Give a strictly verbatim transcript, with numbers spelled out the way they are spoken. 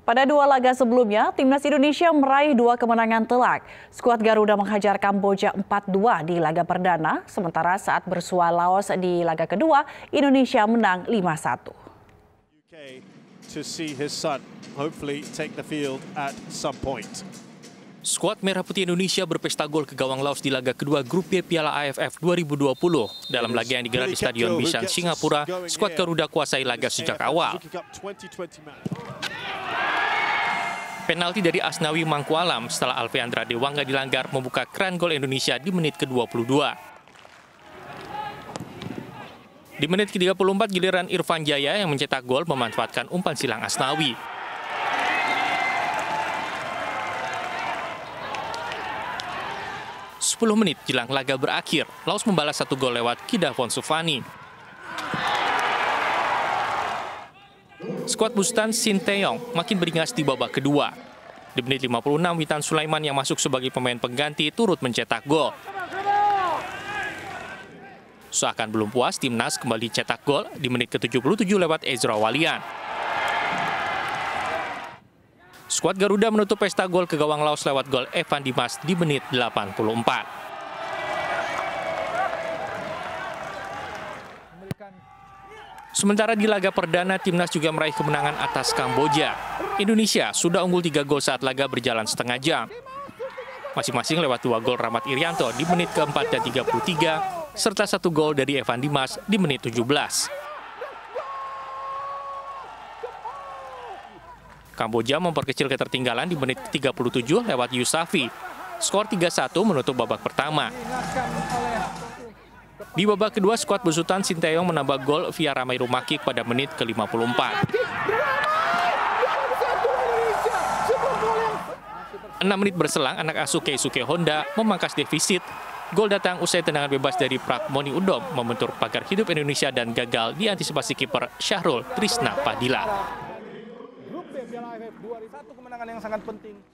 Pada dua laga sebelumnya, timnas Indonesia meraih dua kemenangan telak. Skuad Garuda menghajar Kamboja empat dua di laga perdana, sementara saat bersua Laos di laga kedua, Indonesia menang lima satu. Skuad Merah Putih Indonesia berpesta gol ke gawang Laos di laga kedua Grup B Piala A F F dua ribu dua puluh. Dalam laga yang digelar di Stadion Bishan, Singapura, skuad Garuda kuasai laga sejak awal. Penalti dari Asnawi Mangkualam setelah Alfeandra Dewangga dilanggar membuka keran gol Indonesia di menit ke dua puluh dua. Di menit ke tiga puluh empat, giliran Irfan Jaya yang mencetak gol memanfaatkan umpan silang Asnawi. sepuluh menit jelang laga berakhir, Laos membalas satu gol lewat Kidavon Sufani. Skuad Busutan Sinteyong makin beringas di babak kedua. Di menit lima puluh enam, Witan Sulaiman yang masuk sebagai pemain pengganti turut mencetak gol. Seakan belum puas, timnas kembali cetak gol di menit ke tujuh puluh tujuh lewat Ezra Walian. Skuad Garuda menutup pesta gol ke gawang Laos lewat gol Evan Dimas di menit delapan puluh empat. Sementara di laga perdana, timnas juga meraih kemenangan atas Kamboja. Indonesia sudah unggul tiga gol saat laga berjalan setengah jam. Masing-masing lewat dua gol Rahmat Irianto di menit keempat dan tiga puluh tiga, serta satu gol dari Evan Dimas di menit tujuh belas. Kamboja memperkecil ketertinggalan di menit tiga puluh tujuh lewat Yusafi. Skor tiga satu menutup babak pertama. Di babak kedua, skuad Busutan Sinteyong menambah gol via Ramai Rumakik pada menit ke lima puluh empat. enam menit berselang, anak asuh Keisuke Honda memangkas defisit. Gol datang usai tendangan bebas dari Prak Moni Udom membentur pagar hidup Indonesia dan gagal diantisipasi kiper Syahrul Trisna Padilla. Grup B Piala A F F dua ribu dua puluh satu kemenangan yang sangat penting.